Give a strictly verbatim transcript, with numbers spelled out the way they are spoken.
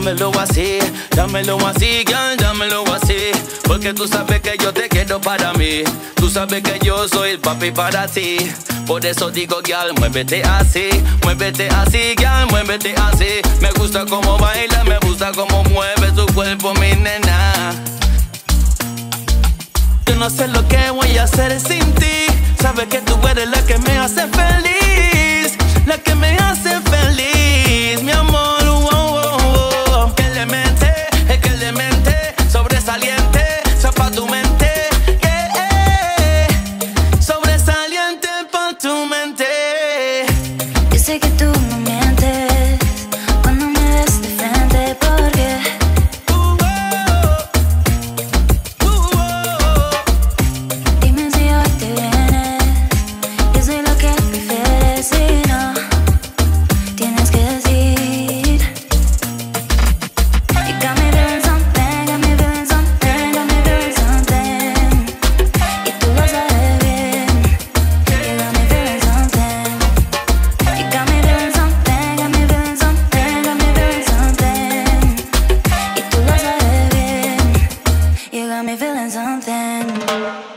dámelo así, dámelo así, girl, dámelo así. Porque tú sabes que yo te quiero para mí. Tú sabes que yo soy el papi para ti. Por eso digo, girl, muévete así, muévete así, girl, muévete así. Me gusta cómo baila, me gusta cómo mueve su cuerpo, mi nena. Yo no sé lo que voy a hacer sin ti. Sabes que tú eres la que me hace feliz, la que me hace feliz, mi amor. Oh, oh, oh. Que le mente, es que le mente, sobresaliente, pa' tu mente, yeah, yeah. Sobresaliente pa' tu mente. Yo sé que tú no mientes cuando me ves de frente, porque uh, oh, uh, oh. dime si hoy te vienes. Yo soy lo que prefieres, si no tienes que decir. You got me feeling something, got me feeling something, got me feeling something. Y tú lo sabes bien. You got me feeling something. You got me feeling something, got me feeling something, got me feeling something. Y tú lo sabes bien. You got me feeling something.